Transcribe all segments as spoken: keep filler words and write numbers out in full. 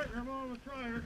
right, grab on with the tryer.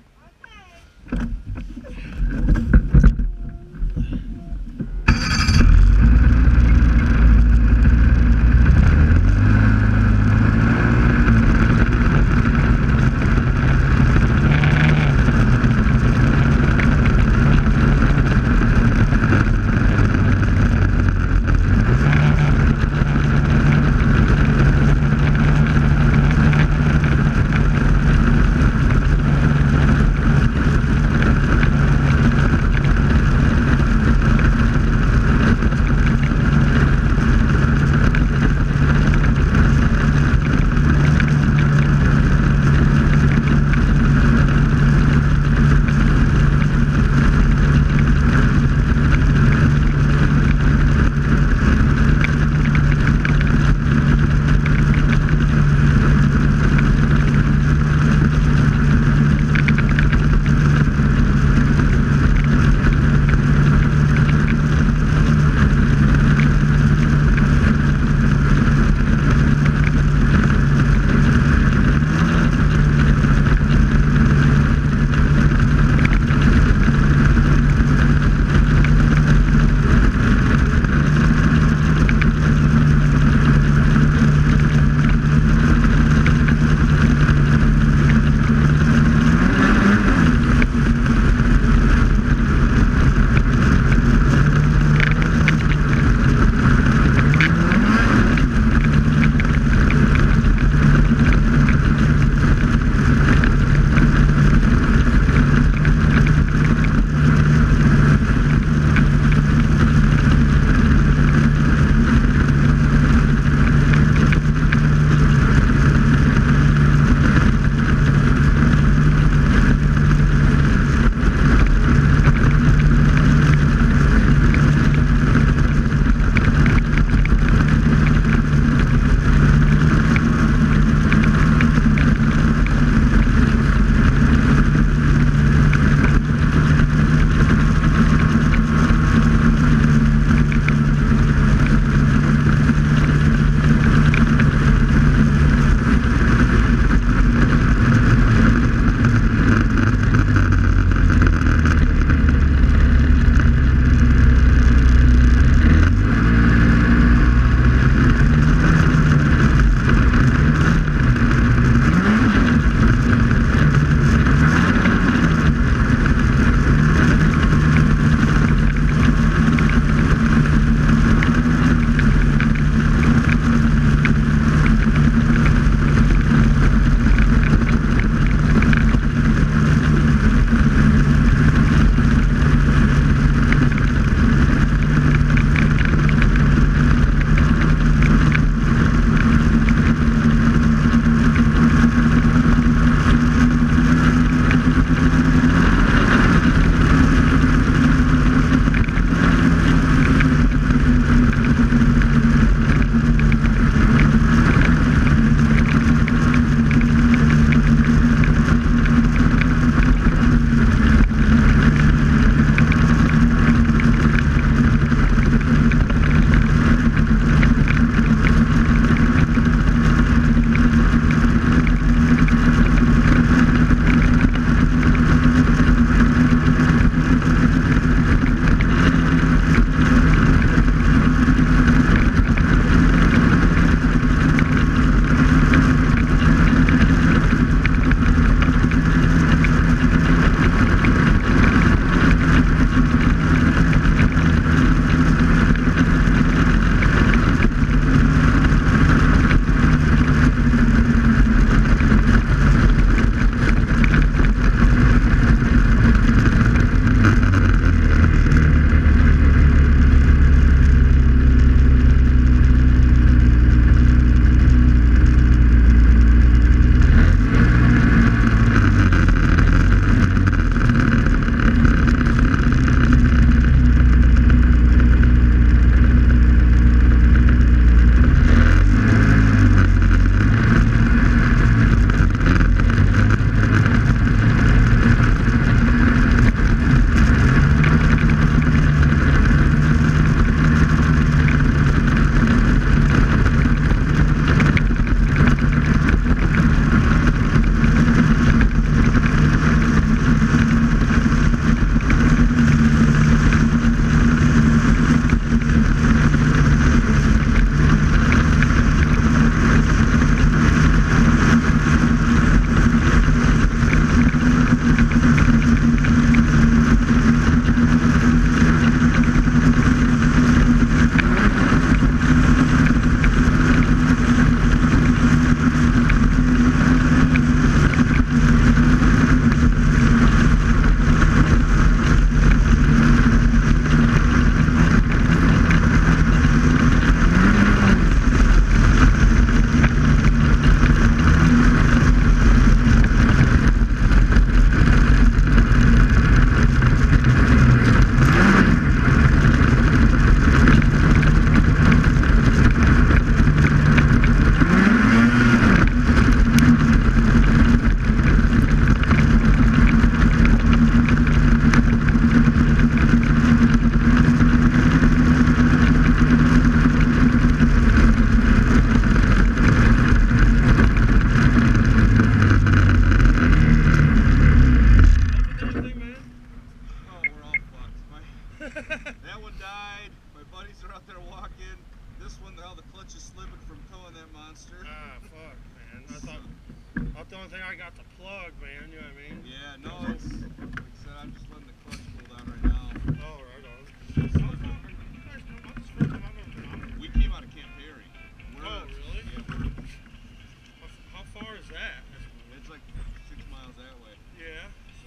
only thing I got to plug, man. You know what I mean? Yeah, no, it's like I said, I'm just letting the clutch pull down right now. Oh, right on. How far are you guys come up? This is the first time I've ever been out here. We came out of Camp Erie. We're, oh, really? Yeah, we're, how, how far is that? It's like six miles that way. Yeah. So.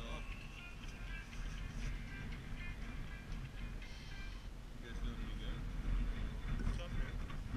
You guys doing any good? What's up, man?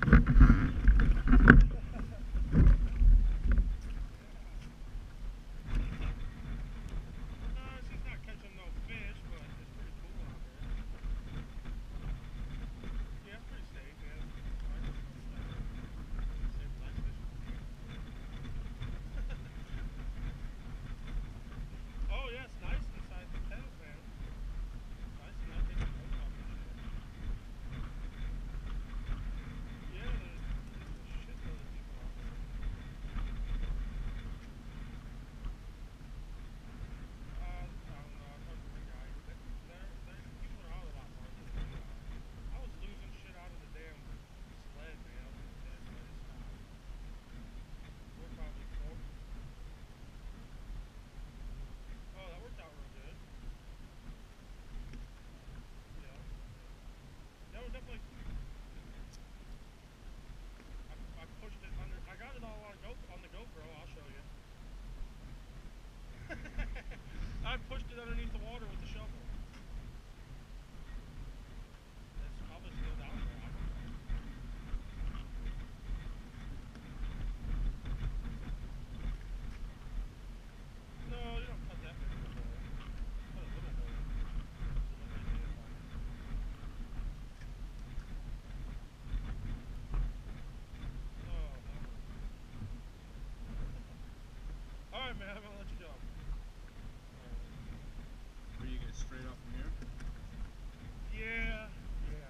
I pushed it underneath the water with the shovel. It's probably still down there. I don't know. No, you don't cut that big of a hole. Cut a little hole. Oh, no. Alright, man, I'm gonna let you go. Are you guys straight off from here? Yeah, yeah.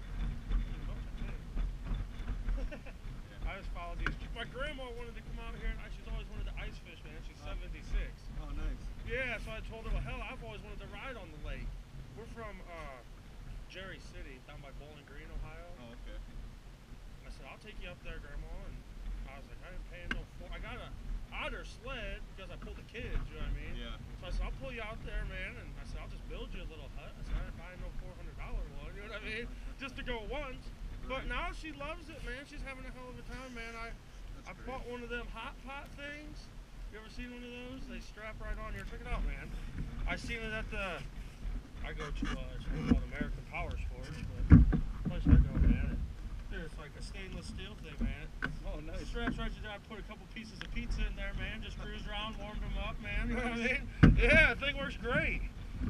yeah. I just followed these. My grandma wanted to come out here, and she's always wanted to ice fish, man. She's oh. seventy-six. Oh, nice. Yeah, so I told her, well, hell, I've always wanted to ride on the lake. We're from uh, Jerry City, down by Bowling Green, Ohio. Oh, okay. I said, I'll take you up there, Grandma. And I was like, I ain't paying no for. I got a otter sled because I pulled the kids, you know what I mean? Yeah. So I said, I'll pull you out there, man. And I said, I'll just build you a little hut. I said, I ain't buying no four hundred dollar one, you know what I mean? Just to go once. Right. But now she loves it, man. She's having a hell of a time, man. I That's I great. bought one of them hot pot things. You ever seen one of those? They strap right on here. Check it out, man. I seen it at the, I go to, uh, it's called American Power Sports, but the place I go, man. Dude, it's like a stainless steel thing, man. Oh, nice. Straps right to there. I put a couple pieces of pizza in there, man. Just cruised around, warmed them up, man. You know what I mean? Yeah, the thing works great.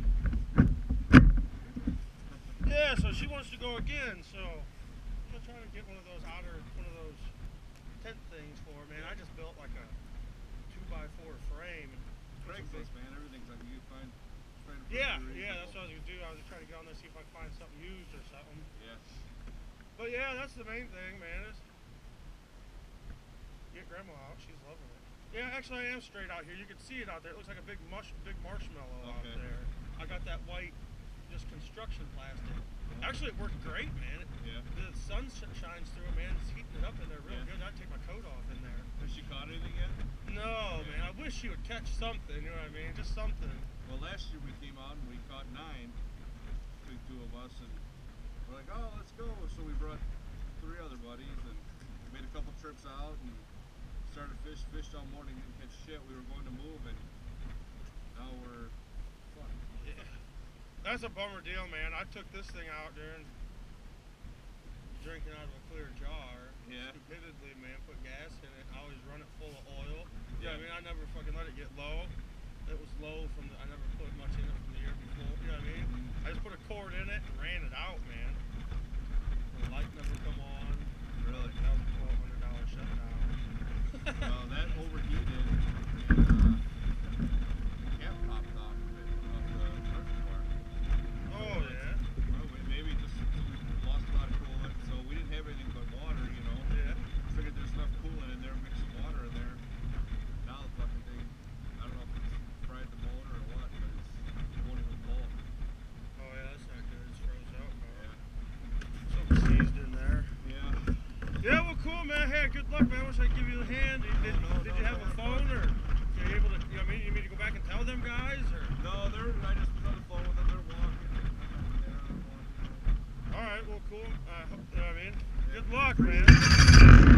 Yeah, so she wants to go again, so I'm gonna try to get one of those outer, one of those tent things for her, man. I just built like a two by four frame. Craigslist, man. Everything's like you find. find yeah, yeah, that's what I was gonna do. I was just trying to get on there, see if I could find something used or something. Yeah. But yeah, that's the main thing, man. Is get Grandma out. She's loving it. Yeah, actually, I am straight out here. You can see it out there. It looks like a big mush, big marshmallow okay. out there. I got that white, just construction plastic. Actually, it worked great, man. It, yeah. The sun sh shines through it, man. It's heating it up in there real yeah. good. I'd take my coat off in there. Has she caught anything yet? No, yeah. man. I wish she would catch something. You know what I mean? Just something. Well, last year we came out and we caught nine. Between two of us, and we're like, oh, let's go. So we brought three other buddies and made a couple trips out and started fish, fished all morning, didn't catch shit. We were going to move and now we're fucked. Yeah. That's a bummer deal, man. I took this thing out during drinking out of a clear jar. Yeah. Stupidly, man, put gas in it. I always run it full of oil. Yeah, I mean, I never fucking let it get low. It was low from the, I never put much in it from the year before. You know what I mean? I just put a cord in it and ran it out, man. The light never come on. Really? That was a twelve hundred dollar shutdown. Well, that overheated and uh, the cap popped off of it, off the reservoir. Oh, yeah? Well, maybe just we lost a lot of coolant, so we didn't have anything but water, you know? Yeah. Figured there's enough coolant in there, mix some water in there. Now the fucking thing, I don't know if it's fried the motor or what, but it's, it won't even blow. Oh, yeah, that's not good. It's froze out, bro. Yeah. Something seized in there. Yeah. Yeah, well, cool, man. Hey, good luck, man. Wish I could give you a hand. Did, did, no, no, did no, you have no, a phone or? are you able to, you know what I mean? You mean to go back and tell them guys, or? No, they're, I just was on the phone with them, they're walking. They're walking. All right, well, cool. I hope, you know what I mean? Good luck, man.